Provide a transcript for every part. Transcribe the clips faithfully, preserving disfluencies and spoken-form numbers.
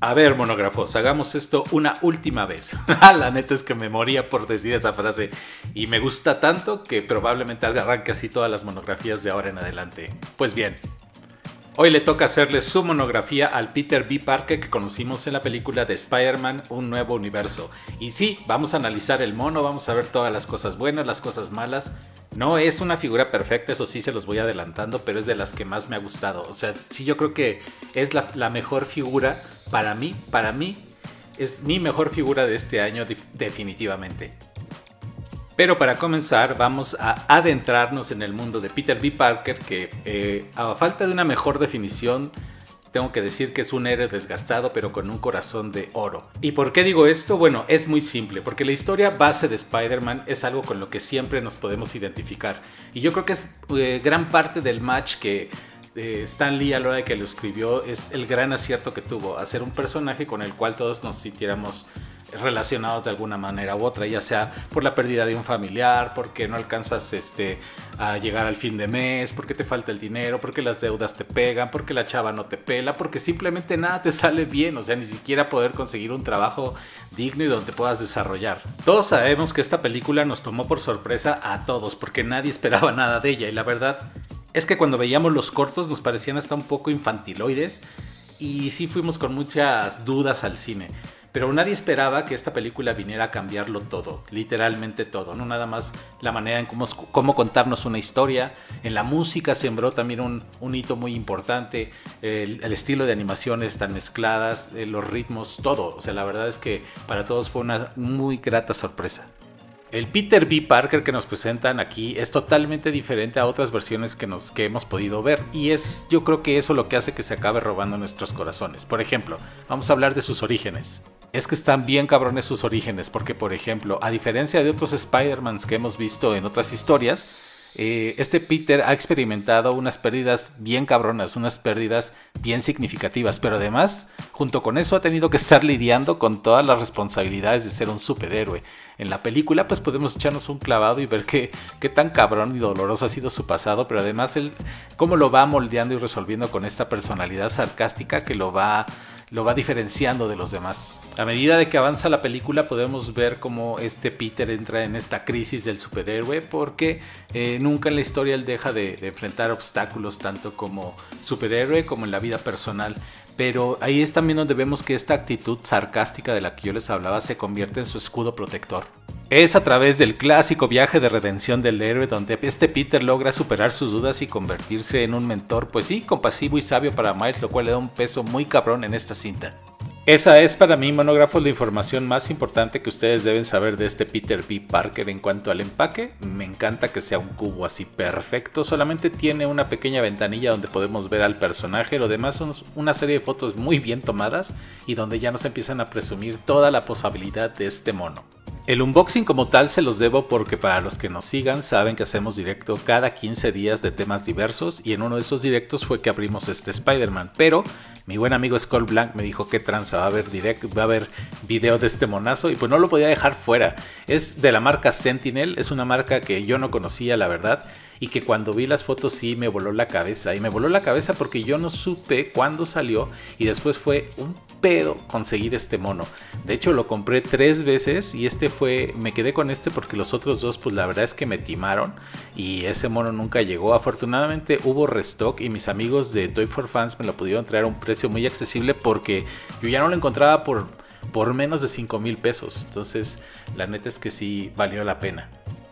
A ver, monógrafos, hagamos esto una última vez. La neta es que me moría por decir esa frase y me gusta tanto que probablemente arranque así todas las monografías de ahora en adelante. Pues bien, hoy le toca hacerle su monografía al Peter B. Parker que conocimos en la película de Spider-Man Un Nuevo Universo. Y sí, vamos a analizar el mono, vamos a ver todas las cosas buenas, las cosas malas. No es una figura perfecta, eso sí se los voy adelantando, pero es de las que más me ha gustado. O sea, sí, yo creo que es la, la mejor figura para mí, para mí, es mi mejor figura de este año definitivamente. Pero para comenzar vamos a adentrarnos en el mundo de Peter B. Parker que eh, a falta de una mejor definición tengo que decir que es un héroe desgastado pero con un corazón de oro. ¿Y por qué digo esto? Bueno, es muy simple, porque la historia base de Spider-Man es algo con lo que siempre nos podemos identificar. Y yo creo que es eh, gran parte del match que eh, Stan Lee a la hora de que lo escribió es el gran acierto que tuvo, hacer un personaje con el cual todos nos sintiéramos relacionados de alguna manera u otra, ya sea por la pérdida de un familiar, porque no alcanzas este, a llegar al fin de mes, porque te falta el dinero, porque las deudas te pegan, porque la chava no te pela, porque simplemente nada te sale bien, o sea, ni siquiera poder conseguir un trabajo digno y donde te puedas desarrollar. Todos sabemos que esta película nos tomó por sorpresa a todos, porque nadie esperaba nada de ella, y la verdad es que cuando veíamos los cortos nos parecían hasta un poco infantiloides, y sí fuimos con muchas dudas al cine. Pero nadie esperaba que esta película viniera a cambiarlo todo, literalmente todo, no nada más la manera en cómo, cómo contarnos una historia. En la música sembró también un, un hito muy importante, el, el estilo de animaciones tan mezcladas, eh, los ritmos, todo. O sea, la verdad es que para todos fue una muy grata sorpresa. El Peter B. Parker que nos presentan aquí es totalmente diferente a otras versiones que, nos, que hemos podido ver, y es yo creo que eso lo que hace que se acabe robando nuestros corazones. Por ejemplo, vamos a hablar de sus orígenes. Es que están bien cabrones sus orígenes, porque por ejemplo, a diferencia de otros Spider-Mans que hemos visto en otras historias, eh, este Peter ha experimentado unas pérdidas bien cabronas, unas pérdidas bien significativas, pero además, junto con eso ha tenido que estar lidiando con todas las responsabilidades de ser un superhéroe. En la película pues podemos echarnos un clavado y ver qué, qué tan cabrón y doloroso ha sido su pasado, pero además él cómo lo va moldeando y resolviendo con esta personalidad sarcástica que lo va... lo va diferenciando de los demás. A medida de que avanza la película podemos ver cómo este Peter entra en esta crisis del superhéroe, porque eh, nunca en la historia él deja de, de enfrentar obstáculos tanto como superhéroe como en la vida personal. Pero ahí es también donde vemos que esta actitud sarcástica de la que yo les hablaba se convierte en su escudo protector. Es a través del clásico viaje de redención del héroe donde este Peter logra superar sus dudas y convertirse en un mentor, pues sí, compasivo y sabio para Miles, lo cual le da un peso muy cabrón en esta cinta. Esa es para mí, monógrafos, la información más importante que ustedes deben saber de este Peter B. Parker. En cuanto al empaque, me encanta que sea un cubo así perfecto, solamente tiene una pequeña ventanilla donde podemos ver al personaje, lo demás son una serie de fotos muy bien tomadas y donde ya nos empiezan a presumir toda la posibilidad de este mono. El unboxing como tal se los debo porque para los que nos sigan saben que hacemos directo cada quince días de temas diversos, y en uno de esos directos fue que abrimos este Spider-Man, pero mi buen amigo Skull Blank me dijo que tranza, va a haber directo, va a haber video de este monazo, y pues no lo podía dejar fuera. Es de la marca Sentinel, es una marca que yo no conocía la verdad, y que cuando vi las fotos sí me voló la cabeza, y me voló la cabeza porque yo no supe cuándo salió y después fue un pedo conseguir este mono. De hecho lo compré tres veces y este fue, me quedé con este porque los otros dos pues la verdad es que me timaron y ese mono nunca llegó. Afortunadamente hubo restock y mis amigos de Toy for Fans me lo pudieron traer a un precio muy accesible porque yo ya no lo encontraba por, por menos de cinco mil pesos. Entonces la neta es que sí valió la pena.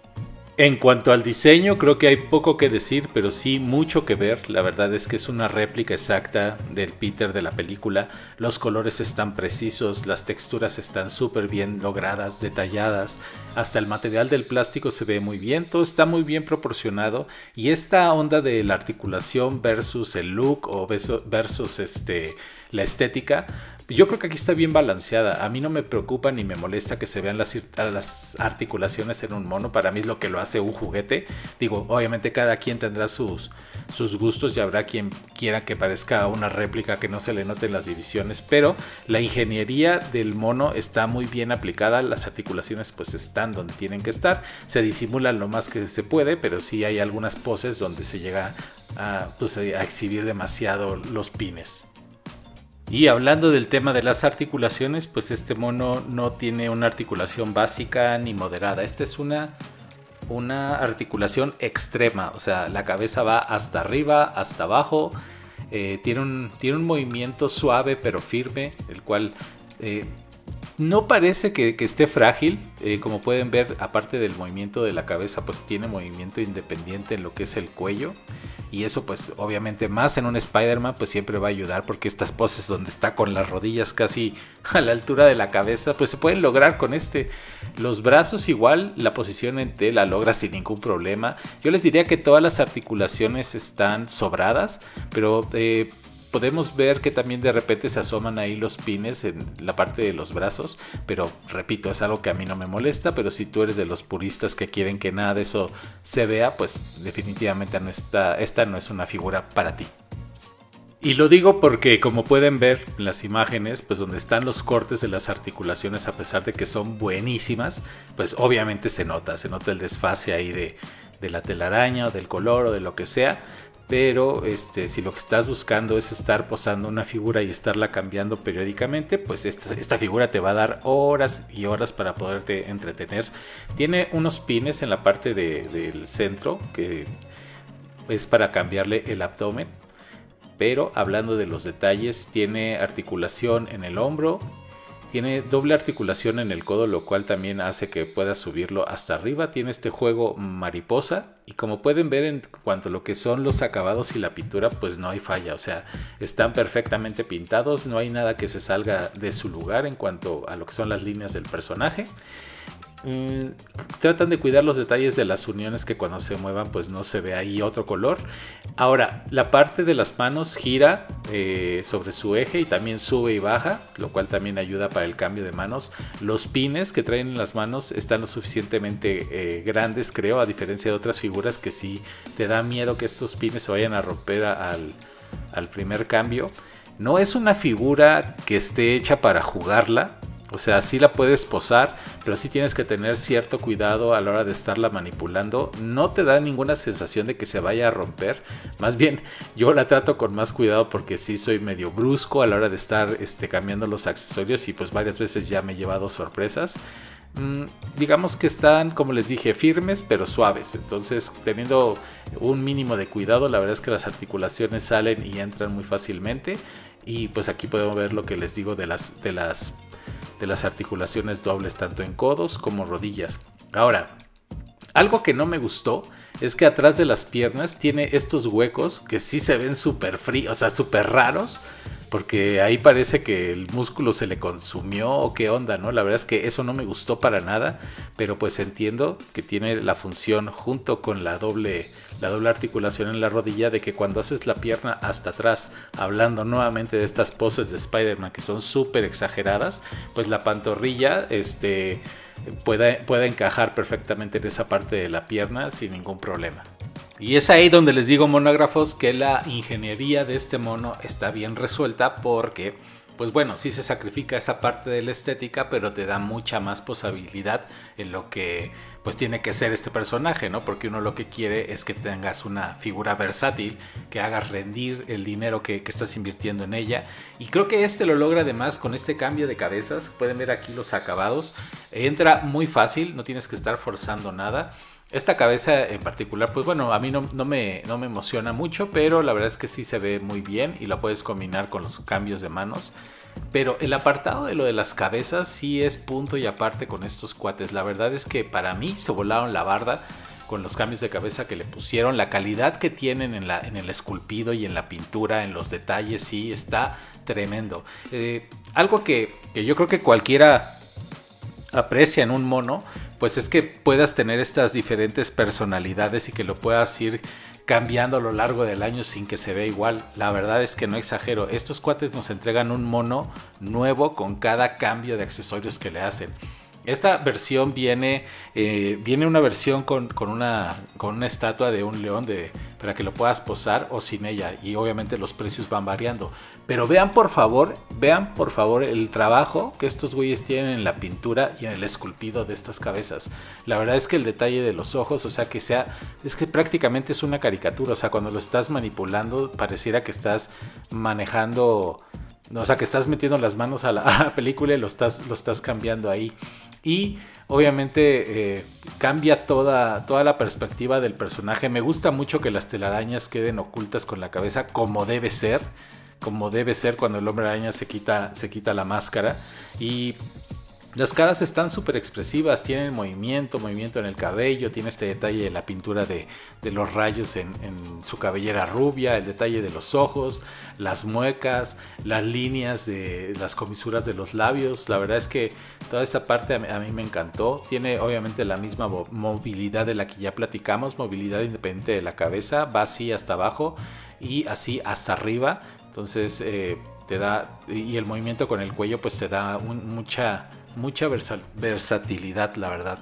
En cuanto al diseño, creo que hay poco que decir, pero sí mucho que ver. La verdad es que es una réplica exacta del Peter de la película. Los colores están precisos, las texturas están súper bien logradas, detalladas. Hasta el material del plástico se ve muy bien, todo está muy bien proporcionado. Y esta onda de la articulación versus el look o versus este, la estética, yo creo que aquí está bien balanceada. A mí no me preocupa ni me molesta que se vean las, las articulaciones en un mono. Para mí es lo que lo hace un juguete. Digo, obviamente cada quien tendrá sus, sus gustos y habrá quien quiera que parezca una réplica, que no se le noten las divisiones. Pero la ingeniería del mono está muy bien aplicada. Las articulaciones pues están donde tienen que estar. Se disimulan lo más que se puede, pero sí hay algunas poses donde se llega a, pues, a exhibir demasiado los pines. Y hablando del tema de las articulaciones, pues este mono no tiene una articulación básica ni moderada. Esta es una, una articulación extrema, o sea, la cabeza va hasta arriba, hasta abajo. Eh, tiene, un, tiene un movimiento suave pero firme, el cual eh, no parece que, que esté frágil. Eh, como pueden ver, aparte del movimiento de la cabeza, pues tiene movimiento independiente en lo que es el cuello. Y eso pues obviamente más en un Spider-Man pues siempre va a ayudar, porque estas poses donde está con las rodillas casi a la altura de la cabeza pues se pueden lograr con este. Los brazos igual, la posición en T la logra sin ningún problema. Yo les diría que todas las articulaciones están sobradas, pero eh, podemos ver que también de repente se asoman ahí los pines en la parte de los brazos, pero repito, es algo que a mí no me molesta. Pero si tú eres de los puristas que quieren que nada de eso se vea, pues definitivamente no está, esta no es una figura para ti. Y lo digo porque, como pueden ver en las imágenes, pues donde están los cortes de las articulaciones, a pesar de que son buenísimas, pues obviamente se nota, se nota el desfase ahí de, de la telaraña o del color o de lo que sea. Pero este, si lo que estás buscando es estar posando una figura y estarla cambiando periódicamente, pues esta, esta figura te va a dar horas y horas para poderte entretener. Tiene unos pines en la parte de, del centro que es para cambiarle el abdomen. Pero hablando de los detalles, tiene articulación en el hombro. Tiene doble articulación en el codo, lo cual también hace que puedas subirlo hasta arriba. Tiene este juego mariposa. Y como pueden ver en cuanto a lo que son los acabados y la pintura, pues no hay falla. O sea, están perfectamente pintados. No hay nada que se salga de su lugar en cuanto a lo que son las líneas del personaje. Mm, tratan de cuidar los detalles de las uniones, que cuando se muevan pues no se ve ahí otro color. Ahora, la parte de las manos gira eh, sobre su eje y también sube y baja, lo cual también ayuda para el cambio de manos. Los pines que traen en las manos están lo suficientemente eh, grandes, creo, a diferencia de otras figuras que sí te da miedo que estos pines se vayan a romper al, al primer cambio. No es una figura que esté hecha para jugarla. O sea, sí la puedes posar, pero sí tienes que tener cierto cuidado a la hora de estarla manipulando. No te da ninguna sensación de que se vaya a romper. Más bien, yo la trato con más cuidado porque sí soy medio brusco a la hora de estar este, cambiando los accesorios. Y pues varias veces ya me he llevado sorpresas. Mm, digamos que están, como les dije, firmes pero suaves. Entonces, teniendo un mínimo de cuidado, la verdad es que las articulaciones salen y entran muy fácilmente. Y pues aquí podemos ver lo que les digo de las... De las de las articulaciones dobles tanto en codos como rodillas. Ahora, algo que no me gustó es que atrás de las piernas tiene estos huecos que sí se ven súper fríos, o sea, súper raros, porque ahí parece que el músculo se le consumió o qué onda, ¿no? La verdad es que eso no me gustó para nada, pero pues entiendo que tiene la función junto con la doble, la doble articulación en la rodilla de que cuando haces la pierna hasta atrás, hablando nuevamente de estas poses de Spider-Man que son súper exageradas, pues la pantorrilla este, pueda, pueda encajar perfectamente en esa parte de la pierna sin ningún problema. Y es ahí donde les digo, monógrafos, que la ingeniería de este mono está bien resuelta porque, pues bueno, sí se sacrifica esa parte de la estética, pero te da mucha más posibilidad en lo que pues tiene que ser este personaje, ¿no? Porque uno lo que quiere es que tengas una figura versátil, que hagas rendir el dinero que, que estás invirtiendo en ella. Y creo que este lo logra además con este cambio de cabezas. Pueden ver aquí los acabados. Entra muy fácil, no tienes que estar forzando nada. Esta cabeza en particular, pues bueno, a mí no, no, me, no me emociona mucho, pero la verdad es que sí se ve muy bien y la puedes combinar con los cambios de manos. Pero el apartado de lo de las cabezas sí es punto y aparte con estos cuates. La verdad es que para mí se volaron la barda con los cambios de cabeza que le pusieron. La calidad que tienen en, la, en el esculpido y en la pintura, en los detalles, sí está tremendo. Eh, algo que, que yo creo que cualquiera aprecia en un mono, pues es que puedas tener estas diferentes personalidades y que lo puedas ir cambiando a lo largo del año sin que se vea igual. La verdad es que no exagero, estos cuates nos entregan un mono nuevo con cada cambio de accesorios que le hacen. Esta versión viene, eh, viene una versión con, con, una, con una estatua de un león de, para que lo puedas posar o sin ella, y obviamente los precios van variando. Pero vean por favor, vean por favor el trabajo que estos güeyes tienen en la pintura y en el esculpido de estas cabezas. La verdad es que el detalle de los ojos, o sea que sea, es que prácticamente es una caricatura. O sea, cuando lo estás manipulando pareciera que estás manejando O sea, que estás metiendo las manos a la, a la película y lo estás, lo estás cambiando ahí. Y obviamente eh, cambia toda, toda la perspectiva del personaje. Me gusta mucho que las telarañas queden ocultas con la cabeza como debe ser. Como debe ser cuando el hombre araña se quita, se quita la máscara. Y las caras están súper expresivas, tienen movimiento, movimiento en el cabello, tiene este detalle de la pintura de, de los rayos en, en su cabellera rubia, el detalle de los ojos, las muecas, las líneas de las comisuras de los labios. La verdad es que toda esta parte a mí, a mí me encantó. Tiene obviamente la misma movilidad de la que ya platicamos, movilidad independiente de la cabeza, va así hasta abajo y así hasta arriba. Entonces eh, te da, y el movimiento con el cuello pues te da un, mucha... mucha versa versatilidad, la verdad.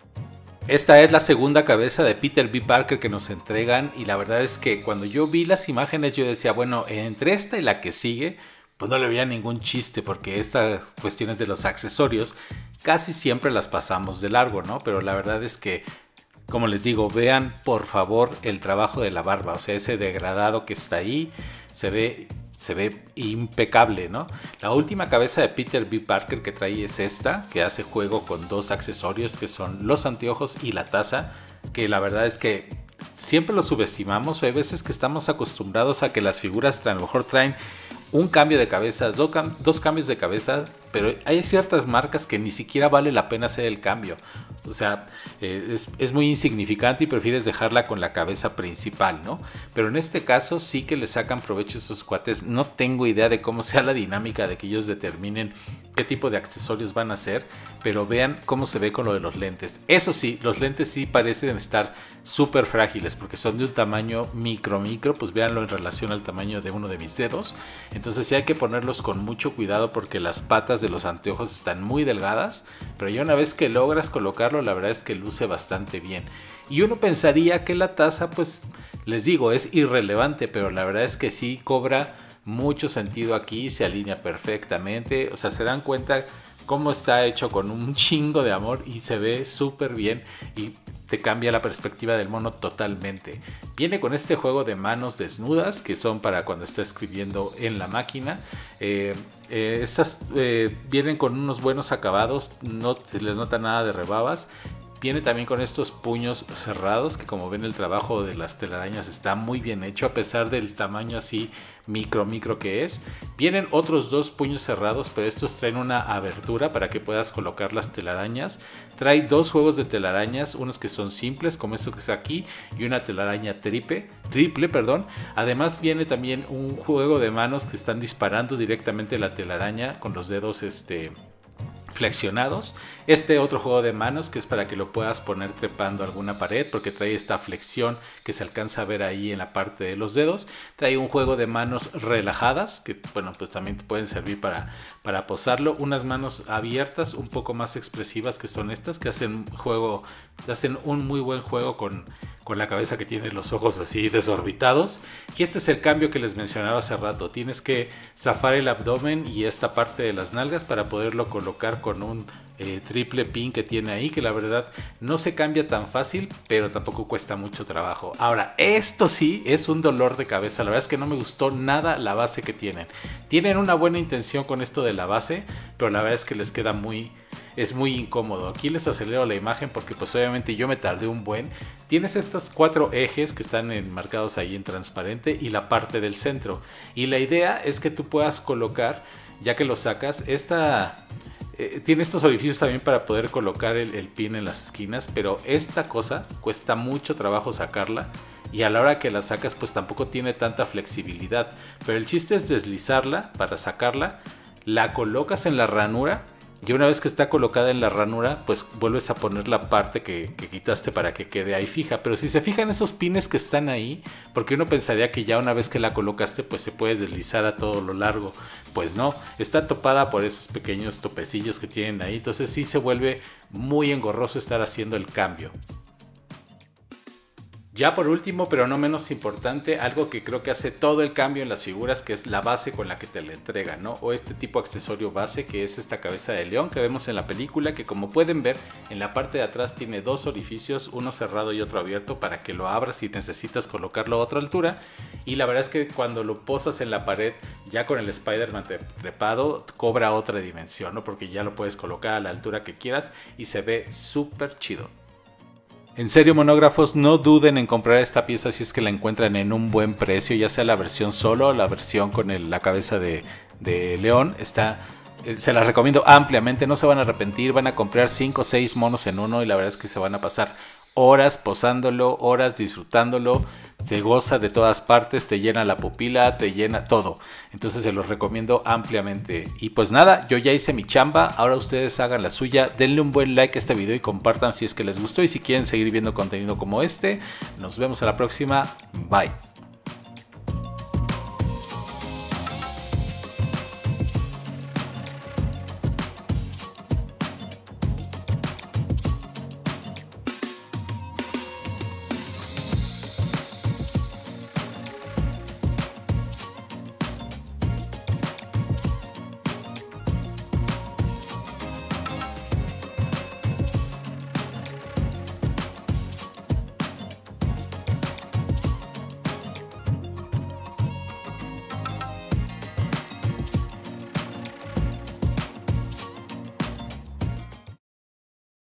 Esta es la segunda cabeza de Peter B. Parker que nos entregan, y la verdad es que cuando yo vi las imágenes yo decía, bueno, entre esta y la que sigue pues no le veía ningún chiste, porque estas cuestiones de los accesorios casi siempre las pasamos de largo, ¿no? Pero la verdad es que, como les digo, vean por favor el trabajo de la barba, o sea, ese degradado que está ahí se ve se ve impecable, ¿no? La última cabeza de Peter B. Parker que trae es esta, que hace juego con dos accesorios que son los anteojos y la taza, que la verdad es que siempre lo subestimamos. Hay veces que estamos acostumbrados a que las figuras a lo mejor traen un cambio de cabeza, dos, cam dos cambios de cabeza, pero hay ciertas marcas que ni siquiera vale la pena hacer el cambio. O sea, eh, es, es muy insignificante y prefieres dejarla con la cabeza principal, ¿no? Pero en este caso sí que le sacan provecho a esos cuates. No tengo idea de cómo sea la dinámica de que ellos determinen qué tipo de accesorios van a hacer, pero vean cómo se ve con lo de los lentes. Eso sí, los lentes sí parecen estar súper frágiles porque son de un tamaño micro micro, pues véanlo en relación al tamaño de uno de mis dedos. Entonces sí hay que ponerlos con mucho cuidado porque las patas de los anteojos están muy delgadas, pero ya una vez que logras colocarlo, la verdad es que luce bastante bien. Y uno pensaría que la taza, pues les digo, es irrelevante, pero la verdad es que sí cobra mucho sentido aquí, se alinea perfectamente. O sea, se dan cuenta cómo está hecho con un chingo de amor y se ve súper bien y te cambia la perspectiva del mono totalmente. Viene con este juego de manos desnudas que son para cuando está escribiendo en la máquina. Eh, eh, estas eh, vienen con unos buenos acabados, no se les nota nada de rebabas. Viene también con estos puños cerrados que, como ven, el trabajo de las telarañas está muy bien hecho a pesar del tamaño así micro micro que es. Vienen otros dos puños cerrados, pero estos traen una abertura para que puedas colocar las telarañas. Trae dos juegos de telarañas, unos que son simples como esto que está aquí y una telaraña triple, triple, perdón. Además viene también un juego de manos que están disparando directamente la telaraña con los dedos este flexionados. Este otro juego de manos que es para que lo puedas poner trepando alguna pared porque trae esta flexión que se alcanza a ver ahí en la parte de los dedos. Trae un juego de manos relajadas que, bueno, pues también te pueden servir para, para posarlo. Unas manos abiertas un poco más expresivas que son estas, que hacen juego, hacen un muy buen juego con, con la cabeza que tiene los ojos así desorbitados. Y este es el cambio que les mencionaba hace rato. Tienes que zafar el abdomen y esta parte de las nalgas para poderlo colocar con un eh, triple pin que tiene ahí, que la verdad no se cambia tan fácil, pero tampoco cuesta mucho trabajo. Ahora, esto sí es un dolor de cabeza. La verdad es que no me gustó nada la base que tienen. Tienen una buena intención con esto de la base, pero la verdad es que les queda muy... es muy incómodo. Aquí les acelero la imagen porque pues obviamente yo me tardé un buen. Tienes estos cuatro ejes que están enmarcados ahí en transparente y la parte del centro. Y la idea es que tú puedas colocar, ya que lo sacas, esta... Eh, tiene estos orificios también para poder colocar el, el pin en las esquinas, pero esta cosa cuesta mucho trabajo sacarla y a la hora que la sacas pues tampoco tiene tanta flexibilidad. Pero el chiste es deslizarla para sacarla, la colocas en la ranura. Y una vez que está colocada en la ranura, pues vuelves a poner la parte que, que quitaste para que quede ahí fija. Pero si se fijan esos pines que están ahí, porque uno pensaría que ya una vez que la colocaste, pues se puede deslizar a todo lo largo. Pues no, está topada por esos pequeños topecillos que tienen ahí. Entonces sí se vuelve muy engorroso estar haciendo el cambio. Ya por último, pero no menos importante, algo que creo que hace todo el cambio en las figuras, que es la base con la que te la entregan, ¿no? O este tipo de accesorio base, que es esta cabeza de león que vemos en la película, que como pueden ver, en la parte de atrás tiene dos orificios, uno cerrado y otro abierto, para que lo abras si necesitas colocarlo a otra altura. Y la verdad es que cuando lo posas en la pared, ya con el Spider-Man trepado, cobra otra dimensión, ¿no? Porque ya lo puedes colocar a la altura que quieras y se ve súper chido. En serio, monógrafos, no duden en comprar esta pieza si es que la encuentran en un buen precio, ya sea la versión solo o la versión con el, la cabeza de, de león. Está, eh, se las recomiendo ampliamente, no se van a arrepentir, van a comprar cinco o seis monos en uno y la verdad es que se van a pasar horas posándolo, horas disfrutándolo, se goza de todas partes, te llena la pupila, te llena todo. Entonces se los recomiendo ampliamente. Y pues nada, yo ya hice mi chamba, ahora ustedes hagan la suya, denle un buen like a este video y compartan si es que les gustó y si quieren seguir viendo contenido como este. Nos vemos a la próxima, bye.